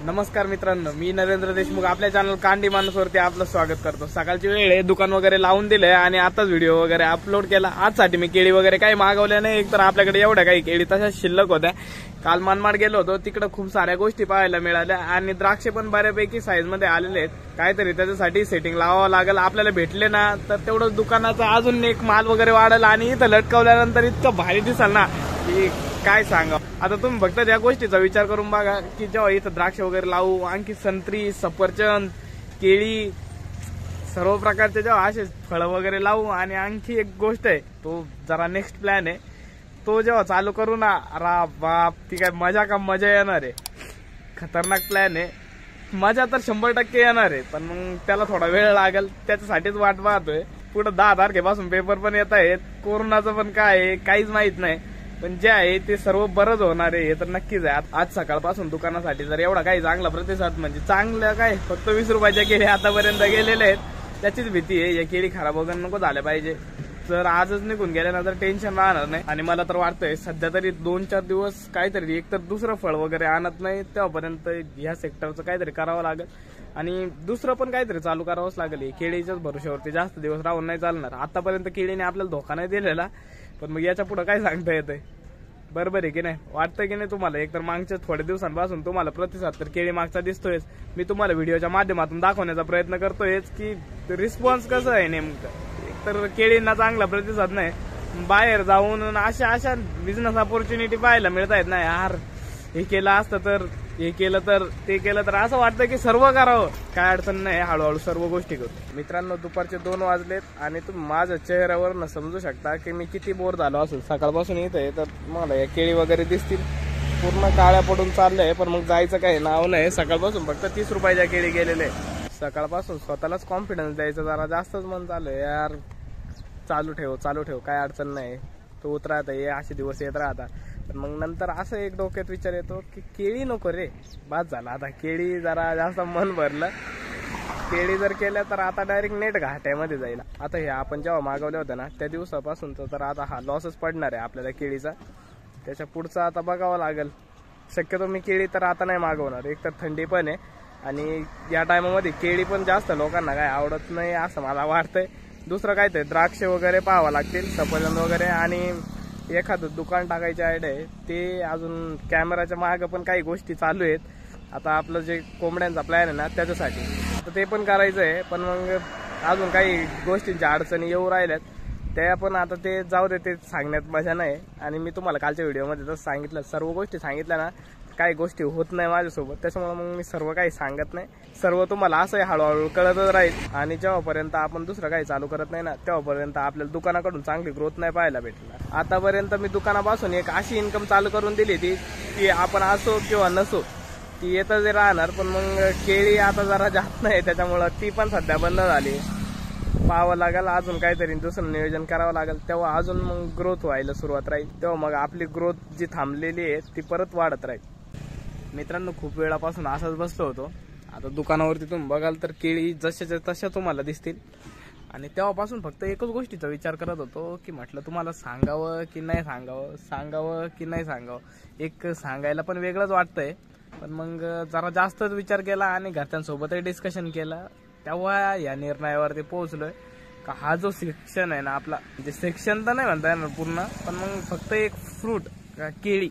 नमस्कार मित्रांनो, मी नरेंद्र देशमुख आपल्या चॅनल कांडी माणूसवरती आपलं स्वागत करतो। सकाळची वेळ आहे, दुकान वगैरे लावून दिलंय आणि आताच व्हिडिओ वगैरे अपलोड केला। आजसाठी मी केळी वगैरे काही मागवल्या नाही, एकतर आपल्याकडे एवढ्या काही केळी तशाच शिल्लक होत्या। काल मनमाड गेलो होतो, तिकडे खूप साऱ्या गोष्टी पाहायला मिळाल्या आणि द्राक्षे पण बऱ्यापैकी साईज मध्ये आलेले आहेत। काहीतरी त्याच्यासाठी सेटिंग लावावं लागेल, आपल्याला भेटले ना तर तेवढं दुकानाचा अजून एक माल वगैरे वाढेल आणि इथं लटकवल्यानंतर इतकं भारी दिसल ना की काय सांगा। आता तुम्ही फक्त त्या गोष्टीचा विचार करून बघा की जेव्हा इथं द्राक्ष वगैरे लावू, आणखी संत्री, सफरचंद, केळी, सर्व प्रकारचे जेव्हा असे फळं वगैरे लावू आणि आणखी एक गोष्ट आहे, तो जरा नेक्स्ट प्लॅन आहे, तो जेव्हा चालू करू ना, अरे बाप ती काय मजा का मजा येणार आहे। खतरनाक प्लॅन आहे, मजा तर 100% येणार आहे, पण मग त्याला थोडा वेळ लागेल, त्याच्यासाठीच वाट पाहतोय। पुढे 10 तारखेपासून पेपर पण येत आहेत, कोरोनाचं पण काय आहे काहीच माहित नाही, पण जे आहे ते सर्व बरंच होणार आहे हे तर नक्कीच आहे। आज सकाळपासून दुकानासाठी जर एवढा काही चांगला प्रतिसाद, म्हणजे चांगलं काय, फक्त 20 रुपयाच्या केळी आतापर्यंत गेलेले आहेत, त्याचीच भीती आहे। या केळी खराब वगैरे नको झाल्या पाहिजे, जर आजच निघून गेल्या ना तर टेन्शन राहणार नाही। आणि मला तर वाटतंय सध्या तरी 2-4 दिवस काहीतरी एक तर दुसरं फळ वगैरे आणत नाही, तेव्हापर्यंत ह्या सेक्टरचं काहीतरी करावं लागेल आणि दुसरं पण काहीतरी चालू करावंच लागेल। केळीच्याच भरोश्यावरती जास्त दिवस राहून नाही चालणार। आतापर्यंत केळीने आपल्याला धोका नाही दिलेला, पण मग याच्या पुढे काय सांगता येतंय, बरोबर आहे की नाही? वाटतं की नाही तुम्हाला? एकतर मागच्या थोड्या दिवसांपासून तुम्हाला प्रतिसाद तर केळी मागचा दिसतोय, मी तुम्हाला व्हिडिओच्या माध्यमातून दाखवण्याचा प्रयत्न करतोय की रिस्पॉन्स कसं आहे नेमकं। एकतर केळींना चांगला प्रतिसाद नाही, बाहेर जाऊन अशा बिझनेस अपॉर्च्युनिटी पाहायला मिळत आहेत ना यार, हे केलं असतं तर, हे केलं तर, ते केलं तर, असं वाटतं की सर्व करावं, काय अडचण नाही, हळूहळू सर्व गोष्टी करू। मित्रांनो, दुपारचे 2 वाजलेत आणि तुम्ही माझ्या चेहऱ्यावरनं समजू शकता की मी किती बोर झालो असेल सकाळपासून इथे। तर मला या केळी वगैरे दिसतील पूर्ण काळ्या पडून चाललंय, पण मग जायचं काही नाव नाही। सकाळपासून फक्त 30 रुपयाच्या केळी गेलेले, सकाळपासून स्वतःलाच कॉन्फिडन्स द्यायचं जरा जास्तच मन चाललंय यार, चालू ठेव, काय अडचण नाही, तो उतरात हे असे दिवस येत राहतात। पण मग नंतर असं एक डोक्यात विचार येतो की केळी नको रे, बाद झाला आता, केळी जरा जास्त मन भरलं, केळी जर केल्या तर आता डायरेक्ट नेट घाट्यामध्ये जाईल। आता हे आपण जेव्हा मागवले होते ना त्या दिवसापासून तर आता हा लॉसच पडणार आहे आपल्याला केळीचा, त्याच्या पुढचा आता बघावं लागेल। शक्यतो मी केळी तर आता नाही मागवणार, एक तर थंडी पण आहे आणि या टायमामध्ये केळी पण जास्त लोकांना काय आवडत नाही असं मला वाटतंय। दुसरं काय ते द्राक्ष वगैरे पाहावं लागतील, सफरचंद वगैरे, आणि एखादं दुकान टाकायची आयडिया आहे, ते अजून कॅमेराच्या मागं पण काही गोष्टी चालू आहेत। आता आपलं जे कोंबड्यांचा प्लॅन आहे ना त्याच्यासाठी आता ते पण करायचं आहे, पण मग अजून काही गोष्टींच्या अडचणी येऊ राहिल्यात, त्या पण आता ते जाऊ दे, ते सांगण्यात मजा नाही। आणि मी तुम्हाला कालच्या व्हिडिओमध्ये जसं सांगितलं, सर्व गोष्टी सांगितल्या ना, काही गोष्टी होत नाही माझ्यासोबत, त्याच्यामुळे मग मी सर्व काही सांगत नाही। सर्व तुम्हाला असं हळूहळू कळतच राहील आणि जेव्हापर्यंत आपण दुसरं काही चालू करत नाही ना तेव्हापर्यंत आपल्याला दुकानाकडून चांगली ग्रोथ नाही पाहायला भेटणार। आतापर्यंत मी दुकानापासून एक अशी इन्कम चालू करून दिली ती की आपण असो किंवा नसो ती येतच राहणार, पण मग केळी आता जरा जात नाही, त्याच्यामुळं ती पण सध्या बंद झाली। पाहावं लागेल, अजून काहीतरी दुसरं नियोजन करावं लागेल, तेव्हा अजून मग ग्रोथ व्हायला सुरुवात राहील, तेव्हा मग आपली ग्रोथ जी थांबलेली आहे ती परत वाढत राहील। मित्रांनो, खूप वेळापासून असाच बसलो होतो, आता दुकानावरती तुम्ही बघाल तर केळी जशाच्या तशा तुम्हाला दिसतील आणि तेव्हापासून फक्त एकच गोष्टीचा विचार करत होतो की म्हटलं तुम्हाला सांगावं की नाही सांगावं, सांगावं की नाही सांगावं। एक सांगायला पण वेगळंच वाटतंय, पण मग जरा जास्तच विचार केला आणि घरच्यांसोबतही डिस्कशन केलं, तेव्हा या निर्णयावरती पोहोचलोय का हा जो सेक्शन आहे ना आपला, म्हणजे सेक्शन तर नाही म्हणता येणार पूर्ण, पण मग फक्त एक फ्रूट केळी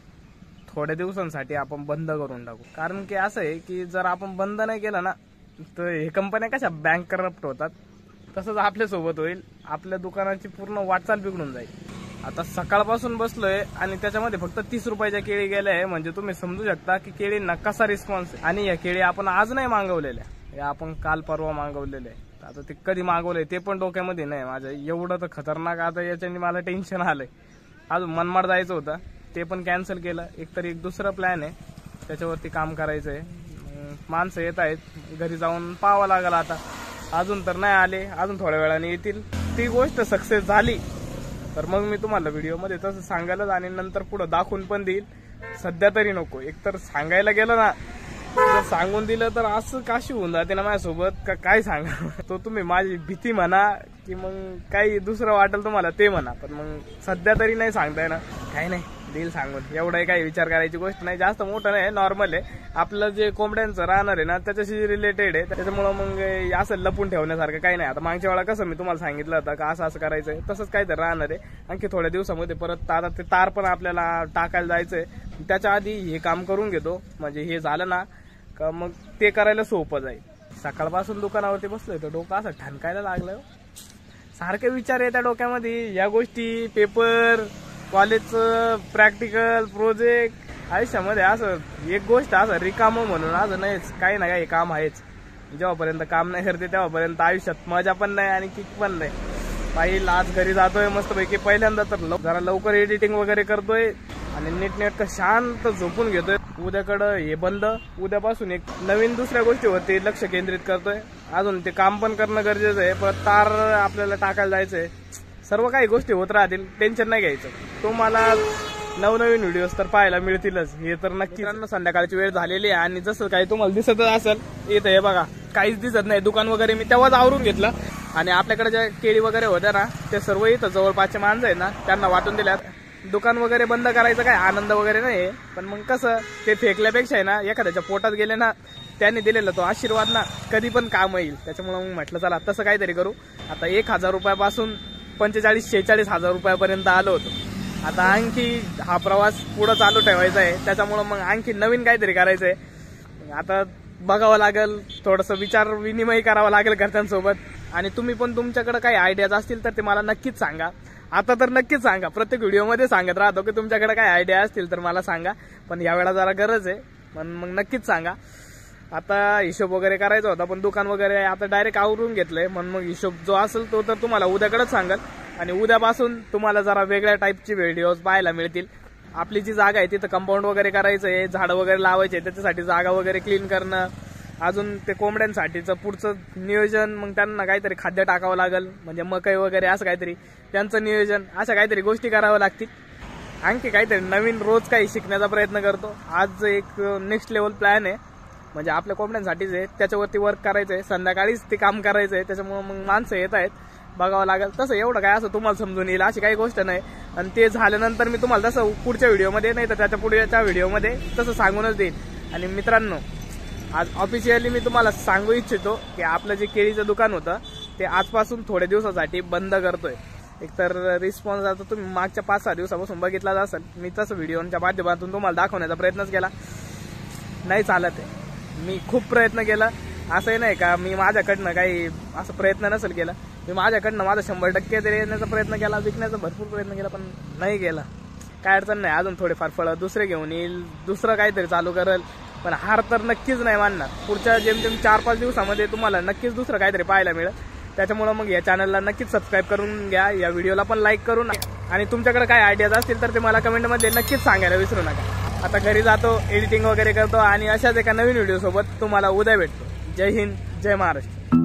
थोड्या दिवसांसाठी आपण बंद करून टाकू। कारण की असं आहे की जर आपण बंद नाही केलं ना तर हे कंपन्या कशा बँकरप्ट होतात, तसंच आपल्यासोबत होईल, आपल्या दुकानाची पूर्ण वाटचाल बिघडून जाईल। आता सकाळपासून बसलोय आणि त्याच्यामध्ये फक्त 30 रुपयाच्या केळी गेल्या आहे, म्हणजे तुम्ही समजू शकता की केळींना कसा रिस्पॉन्स आहे। आणि या केळी आपण आज नाही मागवलेल्या, या आपण काल परवा मागवलेल्या आहे। आता ते कधी मागवलंय ते पण डोक्यामध्ये नाही माझ्या, एवढं तर खतरनाक आता याच्याने मला टेन्शन आलंय। अजून मनमाड जायचं होतं, ते पण कॅन्सल केलं, एकतरी एक दुसरा प्लॅन आहे त्याच्यावरती काम करायचं आहे। माणसं येत आहेत, घरी जाऊन पाहावं लागेल आता, अजून तर नाही आले, अजून थोड्या वेळाने येतील। ती गोष्ट सक्सेस झाली तर मग मी तुम्हाला व्हिडिओमध्ये तसं सांगायलाच आणि नंतर पुढं दाखवून पण देईल, सध्या तरी नको। एकतर सांगायला गेलं ना, जर सांगून दिलं तर असं काशी होऊन जाते ना माझ्यासोबत का काय सांगा, तो तुम्ही माझी भीती म्हणा की मग काही दुसरं वाटेल तुम्हाला ते म्हणा, पण मग सध्या तरी नाही सांगताय ना, काही नाही, देईल सांगून. एवढं काही विचार करायची गोष्ट नाही, जास्त मोठं नाही, नॉर्मल आहे. आपलं जे कोंबड्यांचं राहणार आहे ना त्याच्याशी रिलेटेड आहे, त्याच्यामुळं मग असं लपून ठेवण्यासारखं काही नाही. आता मागच्या वेळा कसं मी तुम्हाला सांगितलं होतं का असं करायचंय, तसंच काहीतरी राहणार आहे. आणखी थोड्या दिवसामध्ये परत आता ते तार पण आपल्याला टाकायला जायचंय. त्याच्या आधी हे काम करून घेतो, म्हणजे हे झालं ना का मग ते करायला सोपं जाईल. सकाळपासून दुकानावरती बसलोय तर डोकं असं ठणकायला लागलं. सारखे विचार आहे त्या डोक्यामध्ये, या गोष्टी, पेपर, कॉलेजचं प्रॅक्टिकल, प्रोजेक्ट. आयुष्यामध्ये असं एक गोष्ट असं रिकामं म्हणून असं नाहीच, काही ना काही काम आहेच. जेव्हापर्यंत काम नाही करते तेव्हापर्यंत आयुष्यात मजा पण नाही आणि किक पण नाही. पाहिजे आज घरी जातोय मस्तपैकी, पहिल्यांदा तर जरा लवकर एडिटिंग वगैरे करतोय आणि नीटनेटकं शांत झोपून घेतोय. उद्याकडं हे बंद, उद्यापासून एक नवीन दुसऱ्या गोष्टीवरती लक्ष केंद्रित करतोय. अजून ते काम पण करणं गरजेचं आहे, परत तार आपल्याला टाकायला जायचंय. सर्व काही गोष्टी होत राहतील, टेन्शन नाही घ्यायचं. तुम्हाला नवनवीन व्हिडिओज तर पाहायला मिळतीलच, हे तर नक्की. संध्याकाळची वेळ झालेली आहे आणि जसं काही तुम्हाला दिसतच असेल इथं, हे बघा काहीच दिसत नाही. दुकान वगैरे मी तेव्हाच आवरून घेतलं आणि आपल्याकडे ज्या केळी वगैरे होत्या ना ते सर्व इथं जवळपासचे माणसं आहेत ना त्यांना वाटून दिल्यात. दुकान वगैरे बंद करायचं काय आनंद वगैरे नाही, पण मग कसं ते फेकल्यापेक्षा आहे ना एखाद्याच्या पोटात गेले ना, त्यांनी दिलेला तो आशीर्वाद ना कधी पण काम येईल. त्याच्यामुळे मग म्हटलं चला तसं काहीतरी करू. आता 1,000 रुपयापासून 45-46 हजार रुपयापर्यंत आलो होतो. आता आणखी हा प्रवास पुढं चालू ठेवायचा आहे, त्याच्यामुळं मग आणखी नवीन काहीतरी करायचंय. आता बघावं लागेल, थोडंसं विचार विनिमय करावा लागेल घरच्यांसोबत. आणि तुम्ही पण तुमच्याकडे काही आयडियाज असतील तर ते मला नक्कीच सांगा. आता तर नक्कीच सांगा, प्रत्येक व्हिडिओमध्ये सांगत राहतो की तुमच्याकडे काही आयडिया असतील तर मला सांगा, पण यावेळेला जरा गरज आहे, पण मग नक्कीच सांगा. आता हिशोब वगैरे करायचा होता, पण दुकान वगैरे आता डायरेक्ट आवरून घेतलंय, म्हणून मग हिशोब जो असेल तो तर तुम्हाला उद्याकडेच सांगाल. आणि उद्यापासून तुम्हाला जरा वेगळ्या टाईपची व्हिडिओज पाहायला मिळतील. आपली जी जागा आहे तिथं कंपाऊंड वगैरे करायचं आहे, झाडं वगैरे लावायचे, त्याच्यासाठी जागा वगैरे क्लीन करणं, अजून ते कोंबड्यांसाठीचं पुढचं नियोजन, मग त्यांना काहीतरी खाद्य टाकावं लागेल, म्हणजे मकई वगैरे असं काहीतरी त्यांचं नियोजन, अशा काहीतरी गोष्टी कराव्या लागतील. आणखी काहीतरी नवीन रोज काही शिकण्याचा प्रयत्न करतो. आज एक नेक्स्ट लेवल प्लॅन आहे, म्हणजे आपल्या कोंबड्यांसाठीच आहे, त्याच्यावरती वर्क करायचं आहे. संध्याकाळीच ते काम करायचं आहे, त्याच्यामुळे मग माणसं येत आहेत, बघावं लागेल. तसं एवढं काय असं तुम्हाला समजून येईल अशी काही गोष्ट नाही. आणि ते झाल्यानंतर मी तुम्हाला तसं पुढच्या व्हिडिओमध्ये नाही तर त्याच्या पुढच्या व्हिडिओमध्ये तसं सांगूनच देईल. आणि मित्रांनो, आज ऑफिशियली मी तुम्हाला सांगू इच्छितो की आपलं जे केळीचं दुकान होतं ते आजपासून थोड्या दिवसासाठी बंद करतोय. एकतर रिस्पॉन्स आता तुम्ही मागच्या 5-6 दिवसापासून बघितलाच असेल. मी तसं व्हिडिओच्या माध्यमातून तुम्हाला दाखवण्याचा प्रयत्नच केला, नाही चालत आहे. मी खूप प्रयत्न केला, असंही नाही का मी माझ्याकडनं काही असं प्रयत्न नसेल केला. मी माझ्याकडनं माझा 100% देण्याचा प्रयत्न केला, विकण्याचा भरपूर प्रयत्न केला, पण नाही गेला. काय अडचण नाही, अजून थोडेफार फळं दुसरे घेऊन येईल, दुसरं काहीतरी चालू करेल, पण हार तर नक्कीच नाही मानणार. पुढच्या जेमतेम 4-5 दिवसामध्ये तुम्हाला नक्कीच दुसरं काहीतरी पाहायला मिळेल. त्याच्यामुळं मग या चॅनलला नक्कीच सबस्क्राईब करून घ्या, या व्हिडिओला पण लाईक करून. आणि तुमच्याकडे काय आयडियाज असतील तर ते मला कमेंटमध्ये नक्कीच सांगायला विसरू नका. आता घरी जातो, एडिटिंग वगैरे करतो आणि अशाच एका नवीन व्हिडिओसोबत तुम्हाला उद्या भेटतो. जय हिंद, जय महाराष्ट्र.